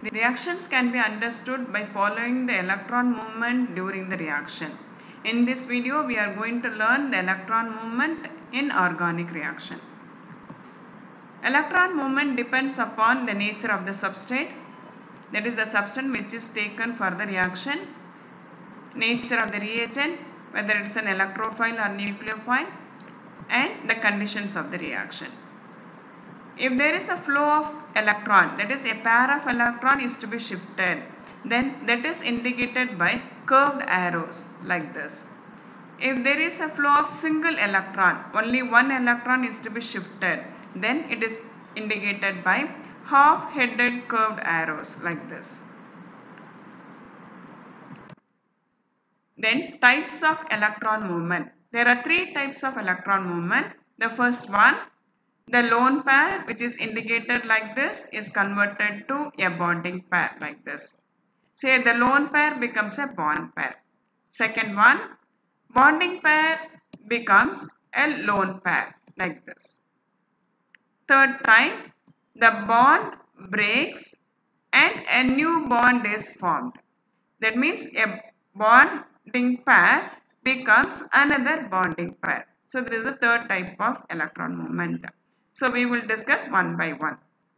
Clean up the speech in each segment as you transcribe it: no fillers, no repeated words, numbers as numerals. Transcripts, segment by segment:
Reactions can be understood by following the electron movement during the reaction. In this video, we are going to learn the electron movement in organic reaction. Electron movement depends upon the nature of the substrate, that is the substance which is taken for the reaction, nature of the reagent, whether it is an electrophile or nucleophile, and the conditions of the reaction. If there is a flow of electron, that is a pair of electron is to be shifted, then that is indicated by curved arrows like this. If there is a flow of single electron, only one electron is to be shifted, then it is indicated by half-headed curved arrows like this. Then types of electron movement. There are three types of electron movement. The first one, the lone pair, which is indicated like this, is converted to a bonding pair like this. Say the lone pair becomes a bond pair. Second one, bonding pair becomes a lone pair like this. Third time, the bond breaks and a new bond is formed. That means a bonding pair becomes another bonding pair. So this is the third type of electron movement. So we will discuss one by one.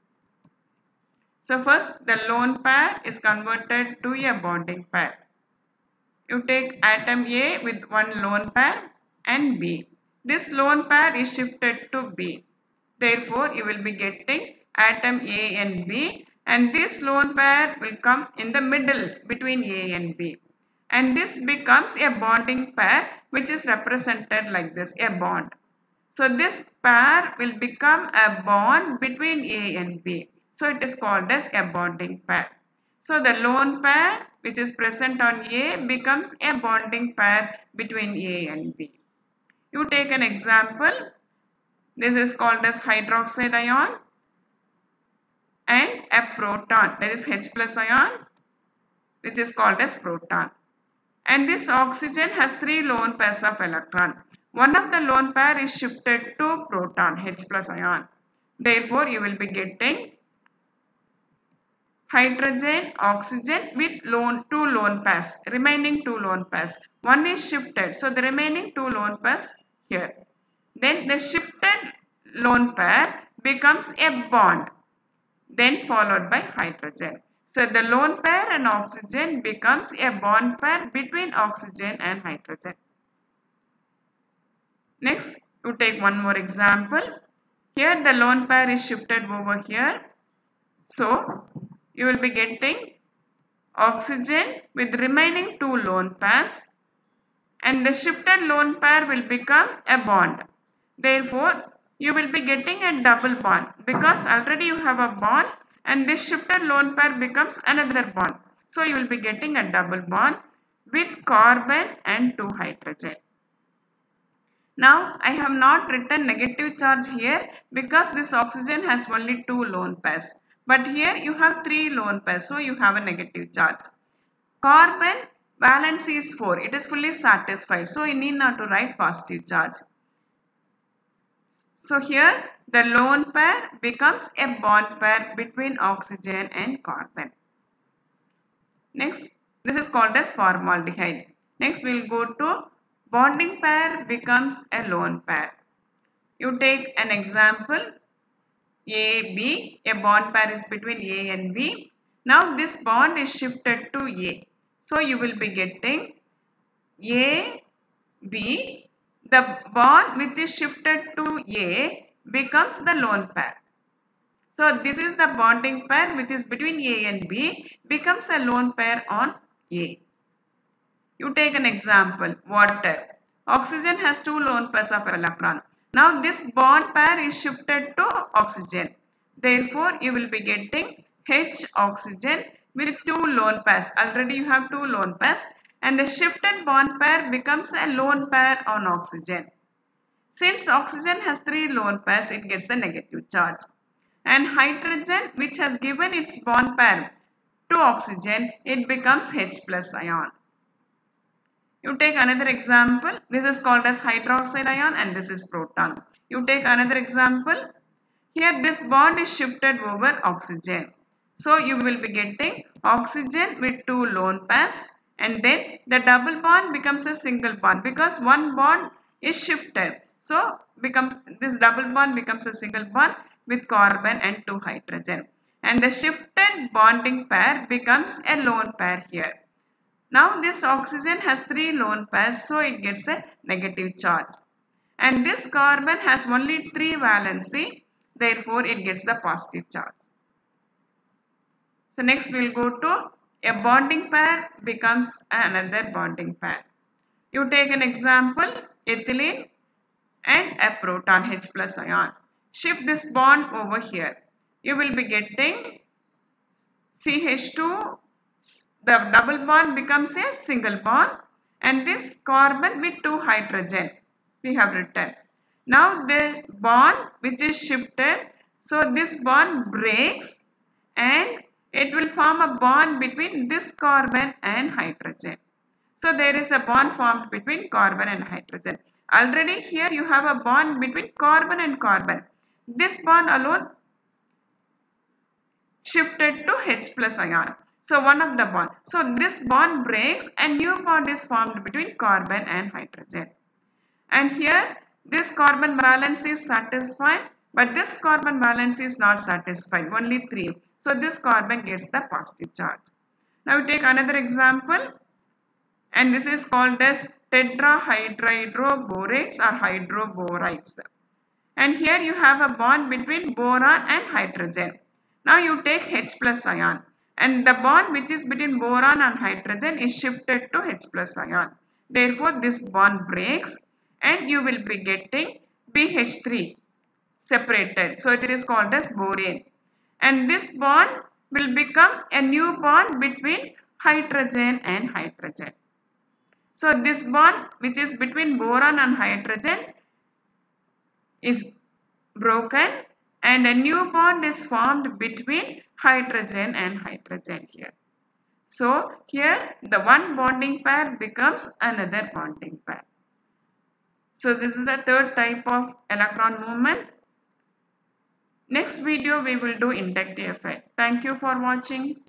So first, the lone pair is converted to a bonding pair. You take atom A with one lone pair and B. This lone pair is shifted to B. Therefore, you will be getting atom A and B, and this lone pair will come in the middle between A and B. And this becomes a bonding pair which is represented like this, a bond. So this pair will become a bond between A and B. So it is called as a bonding pair. So the lone pair which is present on A becomes a bonding pair between A and B. You take an example. This is called as hydroxide ion and a proton, that is H plus ion, which is called as proton. And this oxygen has three lone pairs of electron. One of the lone pair is shifted to proton, H plus ion. Therefore, you will be getting hydrogen, oxygen with two lone pairs, remaining two lone pairs. One is shifted, so the remaining two lone pairs here. Then the shifted lone pair becomes a bond, then followed by hydrogen. So the lone pair and oxygen becomes a bond pair between oxygen and hydrogen. Next, you take one more example. Here the lone pair is shifted over here. So you will be getting oxygen with remaining two lone pairs, and the shifted lone pair will become a bond. Therefore, you will be getting a double bond because already you have a bond and this shifted lone pair becomes another bond. So you will be getting a double bond with carbon and two hydrogen. Now I have not written negative charge here because this oxygen has only two lone pairs. But here you have three lone pairs, so you have a negative charge. Carbon valency is 4. It is fully satisfied. So you need not to write positive charge. So here the lone pair becomes a bond pair between oxygen and carbon. Next, this is called as formaldehyde. Next we will go to bonding pair becomes a lone pair. You take an example. A, B, a bond pair is between A and B. Now this bond is shifted to A. So you will be getting A, B. The bond which is shifted to A becomes the lone pair. So this is the bonding pair which is between A and B becomes a lone pair on A. You take an example, water. Oxygen has two lone pairs of electron. Now this bond pair is shifted to oxygen. Therefore, you will be getting H oxygen with two lone pairs. Already you have two lone pairs, and the shifted bond pair becomes a lone pair on oxygen. Since oxygen has three lone pairs, it gets a negative charge. And hydrogen, which has given its bond pair to oxygen, it becomes H plus ion. You take another example. This is called as hydroxide ion and this is proton. You take another example. Here this bond is shifted over oxygen. So you will be getting oxygen with 2 lone pairs, and then the double bond becomes a single bond because one bond is shifted. So this double bond becomes a single bond with carbon and 2 hydrogen. And the shifted bonding pair becomes a lone pair here. Now this oxygen has 3 lone pairs, so it gets a negative charge. And this carbon has only 3 valency, therefore it gets the positive charge. So next we will go to a bonding pair becomes another bonding pair. You take an example, ethylene and a proton H plus ion. Shift this bond over here. You will be getting CH2, the double bond becomes a single bond, and this carbon with 2 hydrogen we have written. Now the bond which is shifted, so this bond breaks and it will form a bond between this carbon and hydrogen. So there is a bond formed between carbon and hydrogen. Already here you have a bond between carbon and carbon. This bond alone shifted to H plus ion. So one of the bond. So this bond breaks and new bond is formed between carbon and hydrogen. And here this carbon valence is satisfied, but this carbon valence is not satisfied, only 3. So this carbon gets the positive charge. Now we take another example, and this is called as tetrahydroborates or hydroborites. And here you have a bond between boron and hydrogen. Now you take H plus ion, and the bond which is between boron and hydrogen is shifted to H plus ion. Therefore this bond breaks and you will be getting BH3 separated. So it is called as borane. And this bond will become a new bond between hydrogen and hydrogen. So this bond which is between boron and hydrogen is broken and a new bond is formed between hydrogen and hydrogen here. So here the one bonding pair becomes another bonding pair. So this is the third type of electron movement. Next video we will do inductive effect. Thank you for watching.